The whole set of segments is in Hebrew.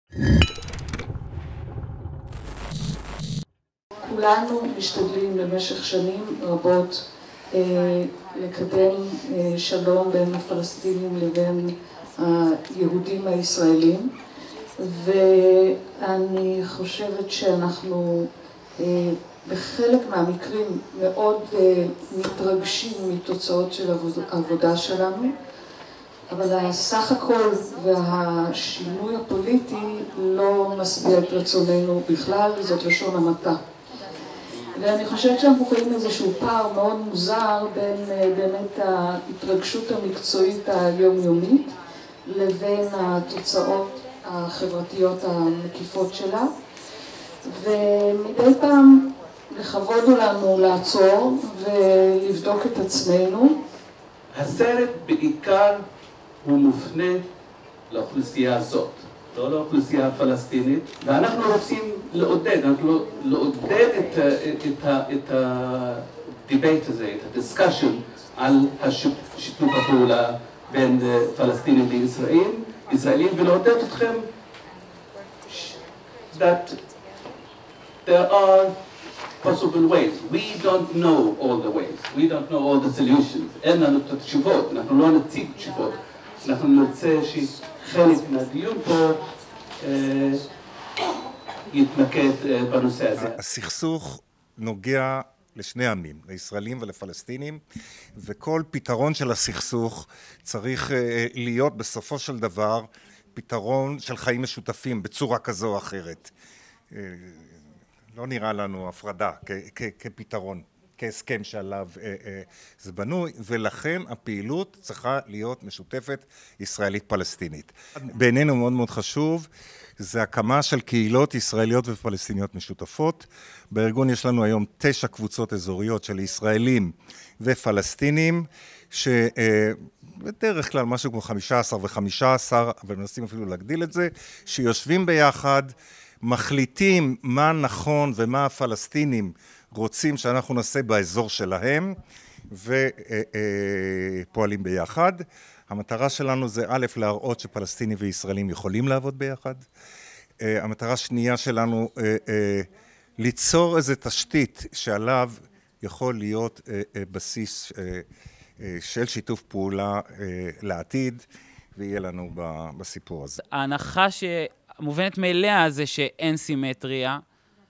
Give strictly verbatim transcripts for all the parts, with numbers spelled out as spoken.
כולנו משתדלים במשך שנים רבות אה, לקדם אה, שלום בין הפלסטינים לבין היהודים הישראלים, ואני חושבת שאנחנו אה, בחלק מהמקרים מאוד אה, מתרגשים מתוצאות של העבודה שלנו, אבל הסך הכל והשינוי הפוליטי לא משביע את רצוננו בכלל, זאת לשון המעטה. ואני חושבת שאנחנו רואים איזשהו פער מאוד מוזר בין באמת ההתרגשות המקצועית היומיומית לבין התוצאות החברתיות המקיפות שלה, ומדי פעם לכבוד לנו לעצור ולבדוק את עצמנו. הסרט בעיקר הוא מופנה לאוכלוסייה הזאת, לא לאוכלוסייה הפלסטינית, ואנחנו רוצים לעודד, אנחנו לעודד את, את, את הדיבייט הזה, את הדיסקשן על שיתוף הפעולה בין פלסטינים וישראל, ישראלים, ולעודד אתכם that there are possible ways. We don't know all the ways. We don't know all the solutions. אין לנו את התשובות, אנחנו לא נציג תשובות. אנחנו נרצה שחלק מהדיון פה אה, יתמקד אה, בנושא הזה. הסכסוך נוגע לשני עמים, לישראלים ולפלסטינים, וכל פתרון של הסכסוך צריך אה, להיות בסופו של דבר פתרון של חיים משותפים בצורה כזו או אחרת. אה, לא נראה לנו הפרדה כ- כ- כפתרון. כהסכם שעליו אה, אה, זה בנוי, ולכן הפעילות צריכה להיות משותפת ישראלית-פלסטינית. בעינינו מאוד מאוד חשוב, זה הקמה של קהילות ישראליות ופלסטיניות משותפות. בארגון יש לנו היום תשע קבוצות אזוריות של ישראלים ופלסטינים, שבדרך כלל משהו כמו חמישה עשר וחמישה עשר, אבל מנסים אפילו להגדיל את זה, שיושבים ביחד, מחליטים מה נכון ומה הפלסטינים רוצים שאנחנו נעשה באזור שלהם, ופועלים ביחד. המטרה שלנו זה א', להראות שפלסטינים וישראלים יכולים לעבוד ביחד. המטרה השנייה שלנו, ליצור איזו תשתית שעליו יכול להיות בסיס של שיתוף פעולה לעתיד, ויהיה לנו בסיפור הזה. ההנחה שמובנת מאליה זה שאין סימטריה,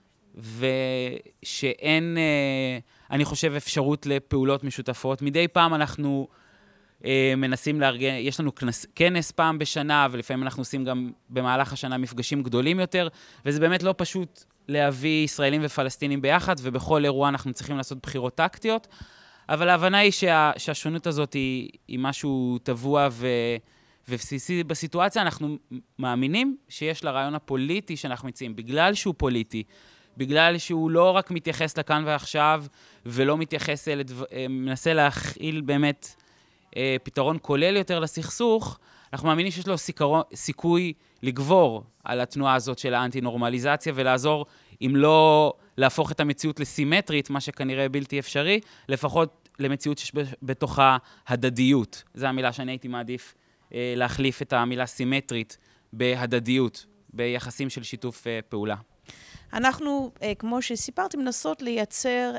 ושאין, אני חושב, אפשרות לפעולות משותפות. מדי פעם אנחנו מנסים לארגן, יש לנו כנס, כנס פעם בשנה, ולפעמים אנחנו עושים גם במהלך השנה מפגשים גדולים יותר, וזה באמת לא פשוט להביא ישראלים ופלסטינים ביחד, ובכל אירוע אנחנו צריכים לעשות בחירות טקטיות, אבל ההבנה היא שה, שהשונות הזאת היא, היא משהו טבוע ו, ובסיסי בסיטואציה. אנחנו מאמינים שיש לרעיון הפוליטי שאנחנו מציעים, בגלל שהוא פוליטי, בגלל שהוא לא רק מתייחס לכאן ועכשיו, ולא מתייחס, לדו... מנסה להכיל באמת פתרון כולל יותר לסכסוך, אנחנו מאמינים שיש לו סיכרון, סיכוי לגבור על התנועה הזאת של האנטי-נורמליזציה, ולעזור, אם לא להפוך את המציאות לסימטרית, מה שכנראה בלתי אפשרי, לפחות למציאות שיש בתוכה הדדיות. זו המילה שאני הייתי מעדיף להחליף את המילה סימטרית בהדדיות, ביחסים של שיתוף פעולה. אנחנו, כמו שסיפרתי, מנסות לייצר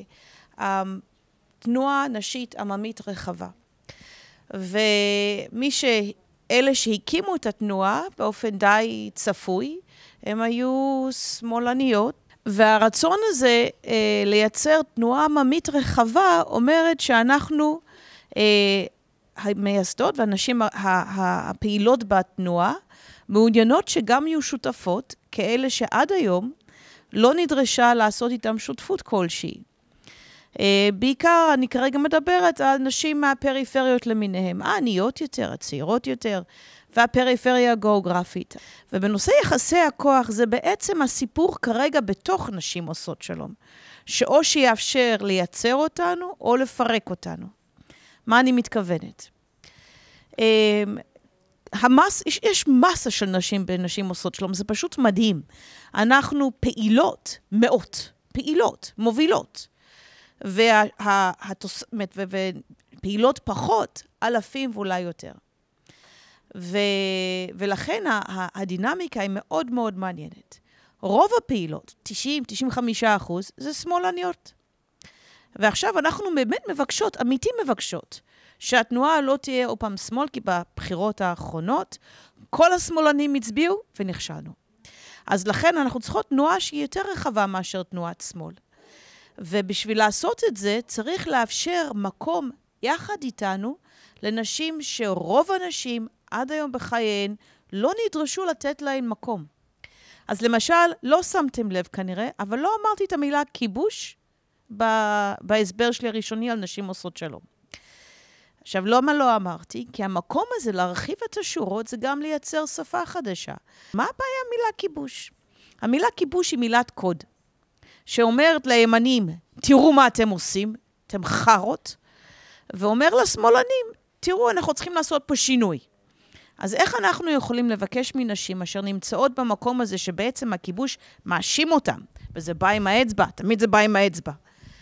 תנועה נשית עממית רחבה. ומי שאלה שהקימו את התנועה באופן די צפוי, הם היו שמאלניות, והרצון הזה לייצר תנועה עממית רחבה אומרת שאנחנו המייסדות והנשים הפעילות בתנועה מעוניינות שגם יהיו שותפות כאלה שעד היום לא נדרשה לעשות איתם שותפות כלשהי. בעיקר אני כרגע מדברת על נשים מהפריפריות למיניהם, העניות יותר, הצעירות יותר, והפריפריה הגיאוגרפית. ובנושא יחסי הכוח זה בעצם הסיפור כרגע בתוך נשים עושות שלום, שאו שיאפשר לייצר אותנו או לפרק אותנו. מה אני מתכוונת? המס, יש, יש מסה של נשים בנשים עושות שלום, זה פשוט מדהים. אנחנו פעילות, מאות, פעילות, מובילות. ופעילות פחות, אלפים ואולי יותר. ו... ולכן הדינמיקה היא מאוד מאוד מעניינת. רוב הפעילות, תשעים עד תשעים וחמישה אחוז, זה שמאלניות. ועכשיו אנחנו באמת מבקשות, אמיתי מבקשות, שהתנועה לא תהיה עוד פעם שמאל, כי בבחירות האחרונות, כל השמאלנים הצביעו ונכשלנו. אז לכן אנחנו צריכות תנועה שהיא יותר רחבה מאשר תנועת שמאל. ובשביל לעשות את זה, צריך לאפשר מקום יחד איתנו, לנשים שרוב הנשים עד היום בחייהן לא נדרשו לתת להן מקום. אז למשל, לא שמתם לב כנראה, אבל לא אמרתי את המילה כיבוש בהסבר שלי הראשוני על נשים עושות שלום. עכשיו, למה לא אמרתי? כי המקום הזה להרחיב את השורות זה גם לייצר שפה חדשה. מה הבעיה המילה כיבוש? המילה כיבוש היא מילת קוד, שאומרת לימנים, תראו מה אתם עושים, אתם חרות, ואומר לשמאלנים, תראו, אנחנו צריכים לעשות פה שינוי. אז איך אנחנו יכולים לבקש מנשים אשר נמצאות במקום הזה, שבעצם הכיבוש מאשים אותם, וזה בא עם האצבע, תמיד זה בא עם האצבע.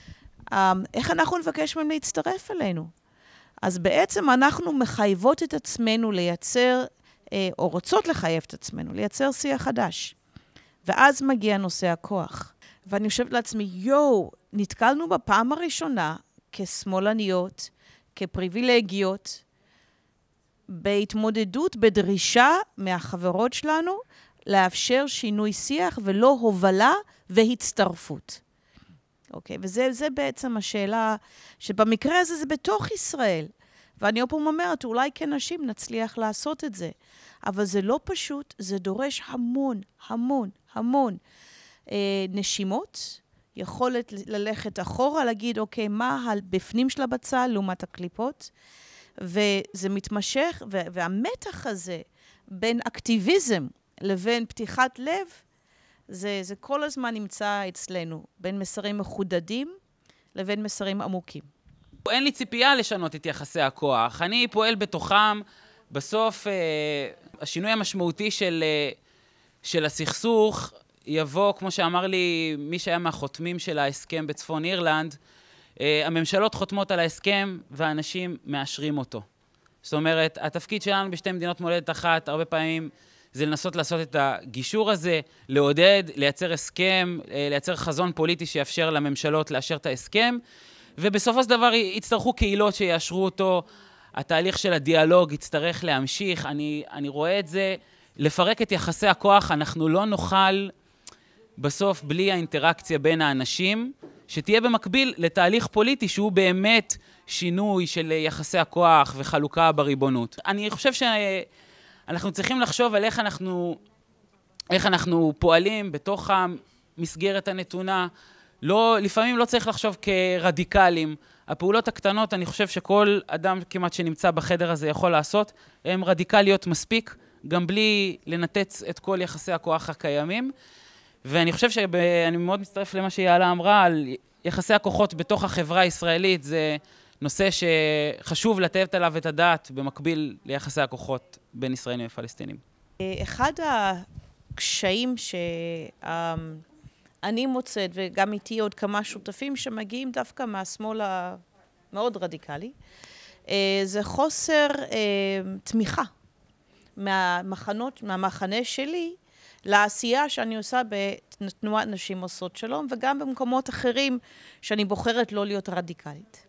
איך אנחנו נבקש מהם להצטרף אלינו? אז בעצם אנחנו מחייבות את עצמנו לייצר, או רוצות לחייב את עצמנו, לייצר שיח חדש. ואז מגיע נושא הכוח. ואני חושבת לעצמי, יו, נתקלנו בפעם הראשונה כשמאלניות, כפריבילגיות, בהתמודדות, בדרישה מהחברות שלנו, לאפשר שינוי שיח ולא הובלה והצטרפות. אוקיי, וזה זה בעצם השאלה, שבמקרה הזה זה בתוך ישראל. ואני עוד פעם אומרת, אולי כנשים נצליח לעשות את זה. אבל זה לא פשוט, זה דורש המון, המון, המון אה, נשימות, יכולת ללכת אחורה, להגיד, אוקיי, מה בפנים של הבצל לעומת הקליפות, וזה מתמשך, והמתח הזה בין אקטיביזם לבין פתיחת לב, זה, זה כל הזמן נמצא אצלנו, בין מסרים מחודדים לבין מסרים עמוקים. אין לי ציפייה לשנות את יחסי הכוח. אני פועל בתוכם, בסוף אה, השינוי המשמעותי של, אה, של הסכסוך יבוא, כמו שאמר לי מי שהיה מהחותמים של ההסכם בצפון אירלנד, אה, הממשלות חותמות על ההסכם והאנשים מאשרים אותו. זאת אומרת, התפקיד שלנו בשתי מדינות מולדת אחת, הרבה פעמים זה לנסות לעשות את הגישור הזה, לעודד, לייצר הסכם, לייצר חזון פוליטי שיאפשר לממשלות לאשר את ההסכם, ובסופו של דבר יצטרכו קהילות שיאשרו אותו, התהליך של הדיאלוג יצטרך להמשיך, אני, אני רואה את זה, לפרק את יחסי הכוח, אנחנו לא נוכל בסוף בלי האינטראקציה בין האנשים, שתהיה במקביל לתהליך פוליטי שהוא באמת שינוי של יחסי הכוח וחלוקה בריבונות. אני חושב שאנחנו צריכים לחשוב על איך אנחנו, איך אנחנו פועלים בתוך המסגרת הנתונה, לא, לפעמים לא צריך לחשוב כרדיקלים. הפעולות הקטנות, אני חושב שכל אדם כמעט שנמצא בחדר הזה יכול לעשות, הן רדיקליות מספיק, גם בלי לנתץ את כל יחסי הכוח הקיימים. ואני חושב שאני מאוד מצטרף למה שיעלה אמרה, על יחסי הכוחות בתוך החברה הישראלית, זה נושא שחשוב לתת עליו את הדעת, במקביל ליחסי הכוחות בין ישראלים ופלסטינים. אחד הקשיים שאני מוצאת, וגם איתי עוד כמה שותפים שמגיעים דווקא מהשמאל המאוד רדיקלי, זה חוסר תמיכה מהמחנות, מהמחנה שלי, לעשייה שאני עושה בתנועת נשים עושות שלום, וגם במקומות אחרים שאני בוחרת לא להיות רדיקלית.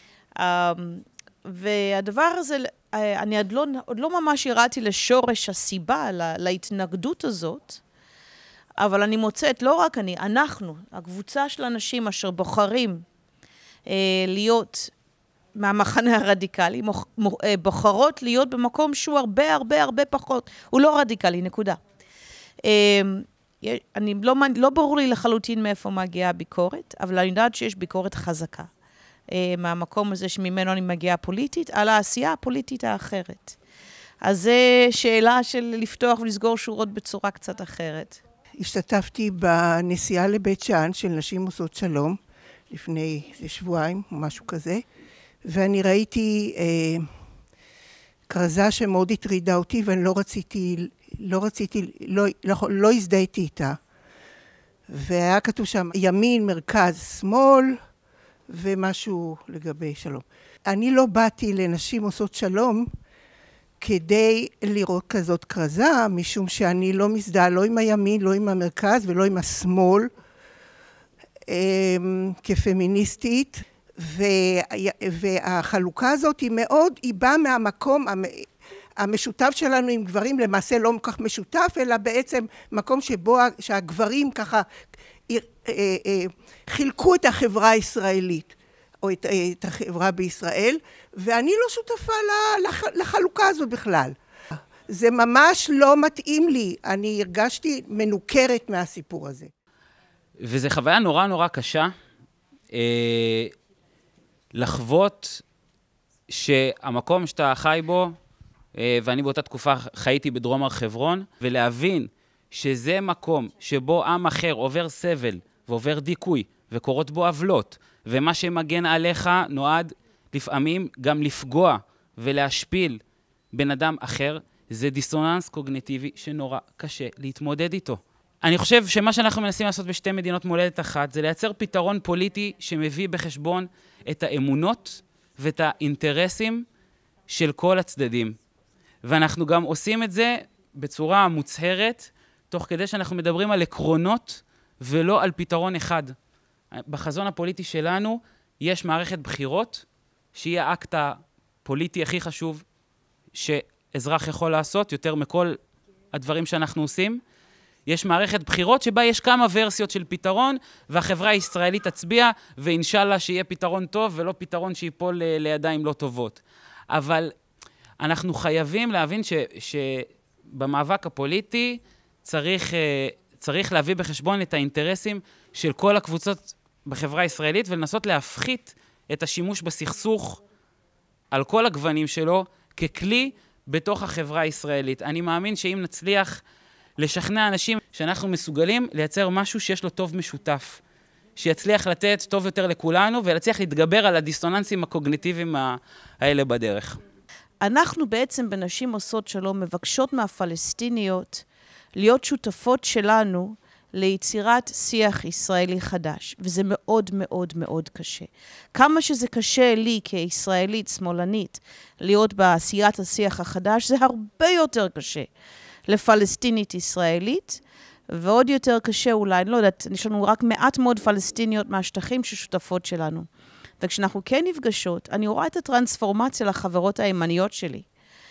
והדבר הזה, אני עוד לא, עוד לא ממש הראיתי לשורש הסיבה להתנגדות הזאת, אבל אני מוצאת, לא רק אני, אנחנו, הקבוצה של אנשים אשר בוחרים להיות מהמחנה הרדיקלי, בוחרות להיות במקום שהוא הרבה הרבה הרבה פחות, הוא לא רדיקלי, נקודה. אני לא, לא ברור לי לחלוטין מאיפה מגיעה הביקורת, אבל אני יודעת שיש ביקורת חזקה מהמקום הזה שממנו אני מגיעה פוליטית, על העשייה הפוליטית האחרת. אז זו שאלה של לפתוח ולסגור שורות בצורה קצת אחרת. השתתפתי בנסיעה לבית שאן של נשים עושות שלום, לפני שבועיים או משהו כזה, ואני ראיתי אה, כרזה שמאוד הטרידה אותי, ואני לא רציתי, לא רציתי, לא, לא, לא הזדהיתי איתה. והיה כתוב שם ימין, מרכז, שמאל, ומשהו לגבי שלום. אני לא באתי לנשים עושות שלום, כדי לראות כזאת כרזה, משום שאני לא מזדהה לא עם הימין, לא עם המרכז ולא עם השמאל, כפמיניסטית, והחלוקה הזאת היא מאוד, היא באה מהמקום המשותף שלנו עם גברים, למעשה לא כל כך משותף, אלא בעצם מקום שבו שהגברים ככה חילקו את החברה הישראלית, או את, את החברה בישראל, ואני לא שותפה לחלוקה הזו בכלל. זה ממש לא מתאים לי, אני הרגשתי מנוכרת מהסיפור הזה. וזו חוויה נורא נורא קשה, אה, לחוות שהמקום שאתה חי בו, אה, ואני באותה תקופה חייתי בדרום הר חברון, ולהבין שזה מקום שבו עם אחר עובר סבל ועובר דיכוי וקורות בו עוולות, ומה שמגן עליך נועד לפעמים גם לפגוע ולהשפיל בן אדם אחר, זה דיסוננס קוגניטיבי שנורא קשה להתמודד איתו. אני חושב שמה שאנחנו מנסים לעשות בשתי מדינות מולדת אחת, זה לייצר פתרון פוליטי שמביא בחשבון את האמונות ואת האינטרסים של כל הצדדים. ואנחנו גם עושים את זה בצורה מוצהרת, תוך כדי שאנחנו מדברים על עקרונות ולא על פתרון אחד. בחזון הפוליטי שלנו יש מערכת בחירות, שהיא האקט הפוליטי הכי חשוב שאזרח יכול לעשות, יותר מכל הדברים שאנחנו עושים. יש מערכת בחירות שבה יש כמה ורסיות של פתרון, והחברה הישראלית תצביע, ואינשאללה שיהיה פתרון טוב, ולא פתרון שיפול לידיים לא טובות. אבל אנחנו חייבים להבין ש, שבמאבק הפוליטי צריך, צריך להביא בחשבון את האינטרסים של כל הקבוצות בחברה הישראלית, ולנסות להפחית את השימוש בסכסוך על כל הגוונים שלו, ככלי בתוך החברה הישראלית. אני מאמין שאם נצליח לשכנע אנשים שאנחנו מסוגלים לייצר משהו שיש לו טוב משותף, שיצליח לתת טוב יותר לכולנו, ולהצליח להתגבר על הדיסוננסים הקוגניטיביים האלה בדרך. אנחנו בעצם בנשים עושות שלום מבקשות מהפלסטיניות להיות שותפות שלנו ליצירת שיח ישראלי חדש, וזה מאוד מאוד מאוד קשה. כמה שזה קשה לי כישראלית שמאלנית להיות בעשיית השיח החדש, זה הרבה יותר קשה לפלסטינית ישראלית, ועוד יותר קשה אולי, אני לא יודעת, יש לנו רק מעט מאוד פלסטיניות מהשטחים ששותפות שלנו. וכשאנחנו כן נפגשות, אני רואה את הטרנספורמציה לחברות הימניות שלי.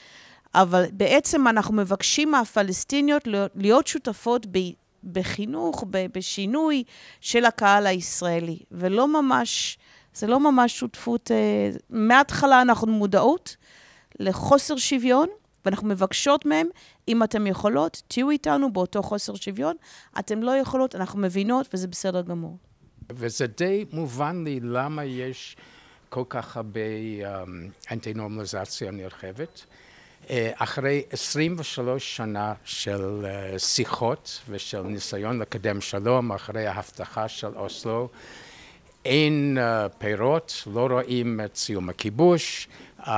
אבל בעצם אנחנו מבקשים מהפלסטיניות להיות שותפות ב... בחינוך, בשינוי של הקהל הישראלי, ולא ממש, זה לא ממש שותפות, מההתחלה אנחנו מודעות לחוסר שוויון, ואנחנו מבקשות מהם, אם אתם יכולות, תהיו איתנו באותו חוסר שוויון, אתם לא יכולות, אנחנו מבינות, וזה בסדר גמור. וזה די מובן לי למה יש כל כך הרבה אנטי-נורמליזציה נרחבת. אחרי עשרים ושלוש שנה של שיחות ושל ניסיון לקדם שלום, אחרי ההבטחה של אוסלו, אין פירות, לא רואים את סיום הכיבוש,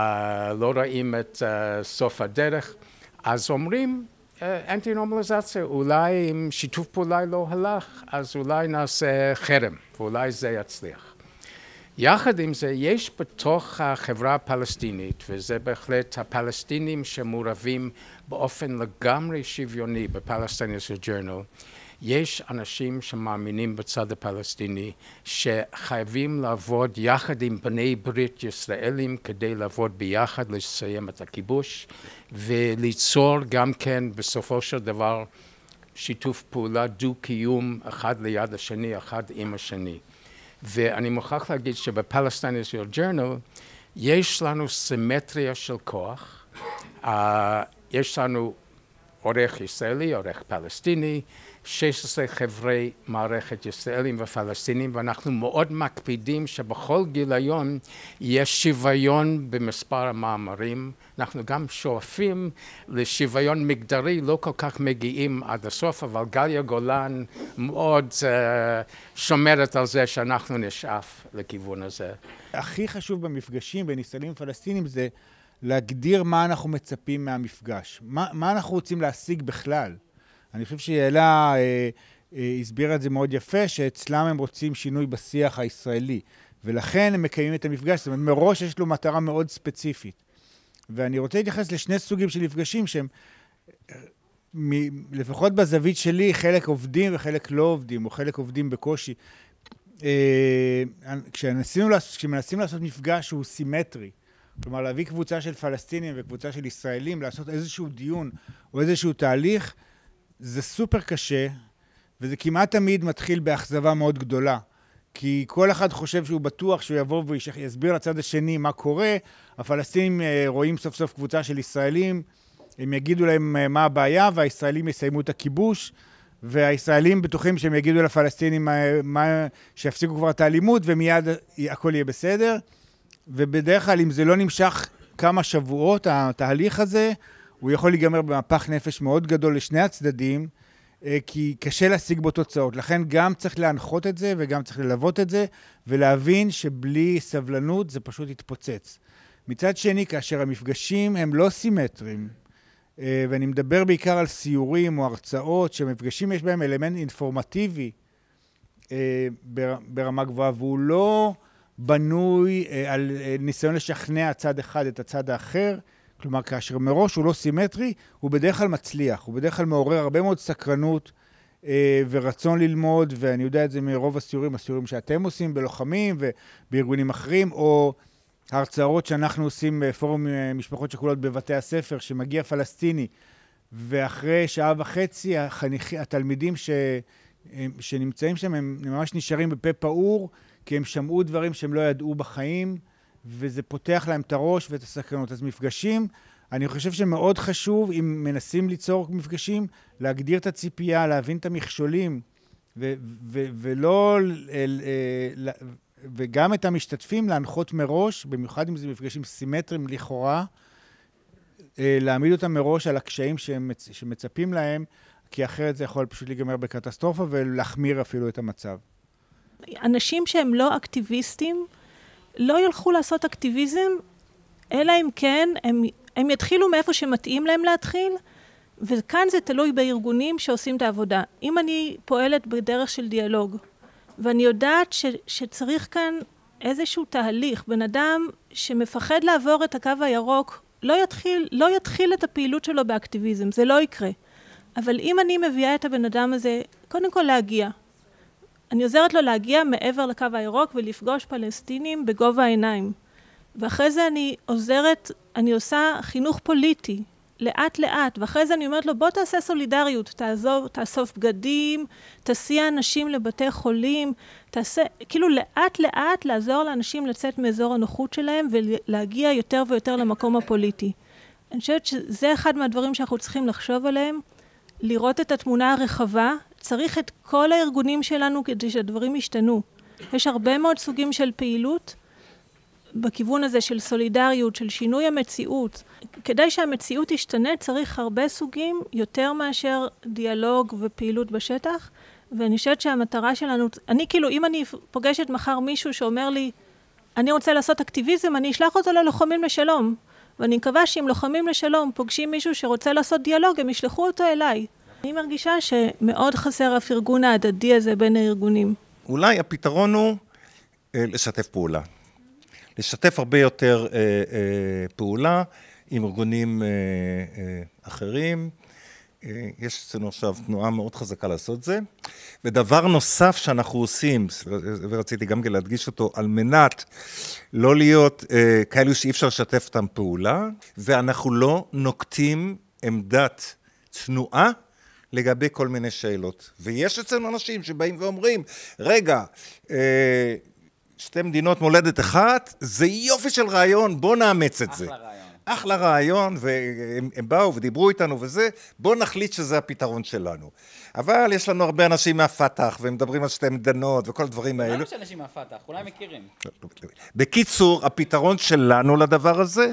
לא רואים את סוף הדרך, אז אומרים אנטי-נורמליזציה, אולי אם שיתוף פעולה לא הלך, אז אולי נעשה חרם, ואולי זה יצליח. יחד עם זה, יש בתוך החברה הפלסטינית, וזה בהחלט הפלסטינים שמעורבים באופן לגמרי שוויוני בפלסטינס ג'ורנל, יש אנשים שמאמינים בצד הפלסטיני, שחייבים לעבוד יחד עם בני ברית ישראלים, כדי לעבוד ביחד, לסיים את הכיבוש, וליצור גם כן בסופו של דבר שיתוף פעולה, דו-קיום, אחד ליד השני, אחד עם השני. ואני מוכרח להגיד שבפלסטין ישראל ג'ורנל יש לנו סימטריה של כוח, uh, יש לנו עורך ישראלי, עורך פלסטיני, שש עשרה חברי מערכת ישראלים ופלסטינים, ואנחנו מאוד מקפידים שבכל גיליון יש שוויון במספר המאמרים. אנחנו גם שואפים לשוויון מגדרי, לא כל כך מגיעים עד הסוף, אבל גליה גולן מאוד uh, שומרת על זה שאנחנו נשאף לכיוון הזה. הכי חשוב במפגשים בין ישראלים ופלסטינים זה להגדיר מה אנחנו מצפים מהמפגש, מה, מה אנחנו רוצים להשיג בכלל. אני חושב שיעלה אה, אה, הסבירה את זה מאוד יפה, שאצלם הם רוצים שינוי בשיח הישראלי, ולכן הם מקיימים את המפגש, זאת אומרת, מראש יש לו מטרה מאוד ספציפית. ואני רוצה להתייחס לשני סוגים של מפגשים שהם, לפחות בזווית שלי, חלק עובדים וחלק לא עובדים, או חלק עובדים בקושי. כשמנסים לעשות מפגש שהוא סימטרי, כלומר להביא קבוצה של פלסטינים וקבוצה של ישראלים, לעשות איזשהו דיון או איזשהו תהליך, זה סופר קשה, וזה כמעט תמיד מתחיל באכזבה מאוד גדולה. כי כל אחד חושב שהוא בטוח שהוא יבוא ויסביר לצד השני מה קורה, הפלסטינים רואים סוף סוף קבוצה של ישראלים, הם יגידו להם מה הבעיה, והישראלים יסיימו את הכיבוש, והישראלים בטוחים שהם יגידו לפלסטינים מה, שיפסיקו כבר את האלימות, ומיד הכל יהיה בסדר. ובדרך כלל, אם זה לא נמשך כמה שבועות, התהליך הזה, הוא יכול להיגמר במפח נפש מאוד גדול לשני הצדדים, כי קשה להשיג בו תוצאות. לכן גם צריך להנחות את זה, וגם צריך ללוות את זה, ולהבין שבלי סבלנות זה פשוט יתפוצץ. מצד שני, כאשר המפגשים הם לא סימטריים, ואני מדבר בעיקר על סיורים או הרצאות, שמפגשים יש בהם אלמנט אינפורמטיבי ברמה גבוהה, והוא לא בנוי על ניסיון לשכנע צד אחד את הצד האחר, כלומר, כאשר מראש הוא לא סימטרי, הוא בדרך כלל מצליח, הוא בדרך כלל מעורר הרבה מאוד סקרנות ורצון ללמוד, ואני יודע את זה מרוב הסיורים, הסיורים שאתם עושים בלוחמים ובארגונים אחרים, או הרצאות שאנחנו עושים בפורום משפחות שכולות בבתי הספר, שמגיע פלסטיני, ואחרי שעה וחצי החניכי, התלמידים ש, שנמצאים שם, הם ממש נשארים בפה פעור, כי הם שמעו דברים שהם לא ידעו בחיים, וזה פותח להם את הראש ואת הסקרנות. אז מפגשים, אני חושב שמאוד חשוב, אם מנסים ליצור מפגשים, להגדיר את הציפייה, להבין את המכשולים, ו- ו- ולא... וגם את המשתתפים להנחות מראש, במיוחד אם זה מפגשים סימטריים לכאורה, להעמיד אותם מראש על הקשיים שמצ... שמצפים להם, כי אחרת זה יכול פשוט להיגמר בקטסטרופה ולהחמיר אפילו את המצב. אנשים שהם לא אקטיביסטים, לא ילכו לעשות אקטיביזם, אלא אם כן, הם, הם יתחילו מאיפה שמתאים להם להתחיל, וכאן זה תלוי בארגונים שעושים את העבודה. אם אני פועלת בדרך של דיאלוג, ואני יודעת ש, שצריך כאן איזשהו תהליך, בן אדם שמפחד לעבור את הקו הירוק, לא יתחיל, לא יתחיל את הפעילות שלו באקטיביזם, זה לא יקרה. אבל אם אני מביאה את הבן אדם הזה, קודם כל להגיע. אני עוזרת לו להגיע מעבר לקו הירוק ולפגוש פלסטינים בגובה העיניים. ואחרי זה אני עוזרת, אני עושה חינוך פוליטי, לאט לאט, ואחרי זה אני אומרת לו, בוא תעשה סולידריות, תעזוב, תאסוף בגדים, תסיע אנשים לבתי חולים, תעשה, כאילו לאט לאט לעזור לאנשים לצאת מאזור הנוחות שלהם, ולהגיע יותר ויותר למקום הפוליטי. אני חושבת שזה אחד מהדברים שאנחנו צריכים לחשוב עליהם, לראות את התמונה הרחבה, צריך את כל הארגונים שלנו כדי שהדברים ישתנו. יש הרבה מאוד סוגים של פעילות, בכיוון הזה של סולידריות, של שינוי המציאות. כדי שהמציאות תשתנה, צריך הרבה סוגים, יותר מאשר דיאלוג ופעילות בשטח, ואני חושבת שהמטרה שלנו, אני כאילו, אם אני פוגשת מחר מישהו שאומר לי, אני רוצה לעשות אקטיביזם, אני אשלח אותו ללוחמים לשלום, ואני מקווה שאם לוחמים לשלום פוגשים מישהו שרוצה לעשות דיאלוג, הם ישלחו אותו אליי. אני מרגישה שמאוד חסר הפרגון ההדדי הזה בין הארגונים. אולי הפתרון הוא אה, לשתף פעולה. לשתף הרבה יותר אה, אה, פעולה עם ארגונים אה, אה, אחרים. אה, יש אצלנו עכשיו תנועה מאוד חזקה לעשות זה. ודבר נוסף שאנחנו עושים, ורציתי גם להדגיש אותו, על מנת לא להיות אה, כאלו שאי אפשר לשתף אותם פעולה, ואנחנו לא נוקטים עמדת תנועה, לגבי כל מיני שאלות. ויש אצלנו אנשים שבאים ואומרים, רגע, אה, שתי מדינות מולדת אחת, זה יופי של רעיון, בוא נאמץ את זה. אחלה רעיון. אחלה רעיון, והם הם באו ודיברו איתנו וזה, בוא נחליט שזה הפתרון שלנו. אבל יש לנו הרבה אנשים מהפתח, והם מדברים על שתי מדינות וכל הדברים האלו. למה יש אנשים מהפתח? אולי מכירים. בקיצור, הפתרון שלנו לדבר הזה,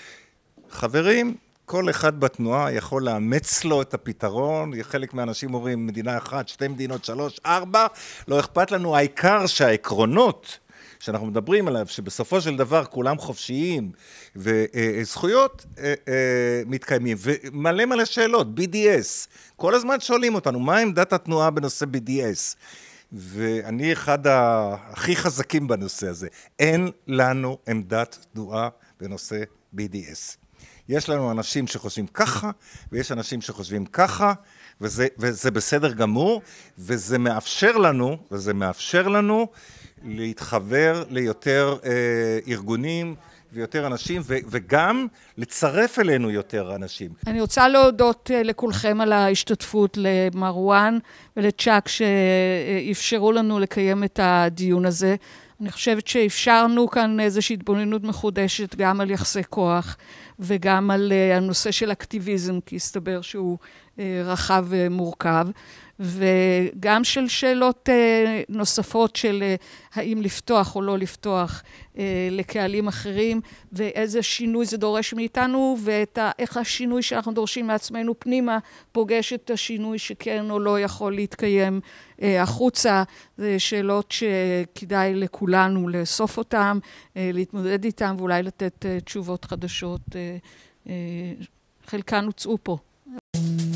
חברים, כל אחד בתנועה יכול לאמץ לו את הפתרון, חלק מהאנשים אומרים מדינה אחת, שתי מדינות, שלוש, ארבע, לא אכפת לנו, העיקר שהעקרונות שאנחנו מדברים עליו, שבסופו של דבר כולם חופשיים וזכויות מתקיימים, ומלא מלא שאלות, בי די אס, כל הזמן שואלים אותנו, מה עמדת התנועה בנושא בי די אס? ואני אחד הכי חזקים בנושא הזה, אין לנו עמדת תנועה בנושא בי די אס. יש לנו אנשים שחושבים ככה, ויש אנשים שחושבים ככה, וזה, וזה בסדר גמור, וזה מאפשר לנו, וזה מאפשר לנו להתחבר ליותר אה, ארגונים ויותר אנשים, ו, וגם לצרף אלינו יותר אנשים. אני רוצה להודות uh, לכולכם על ההשתתפות, למרואן ולצ'אק שאפשרו לנו לקיים את הדיון הזה. אני חושבת שאפשרנו כאן איזושהי התבוננות מחודשת גם על יחסי כוח וגם על uh, הנושא של אקטיביזם, כי הסתבר שהוא uh, רחב ומורכב. וגם של שאלות uh, נוספות של uh, האם לפתוח או לא לפתוח uh, לקהלים אחרים, ואיזה שינוי זה דורש מאיתנו, ואיך השינוי שאנחנו דורשים מעצמנו פנימה פוגש את השינוי שכן או לא יכול להתקיים uh, החוצה. זה שאלות שכדאי לכולנו לאסוף אותם, uh, להתמודד איתם ואולי לתת uh, תשובות חדשות. Uh, uh, חלקן הוצאו פה.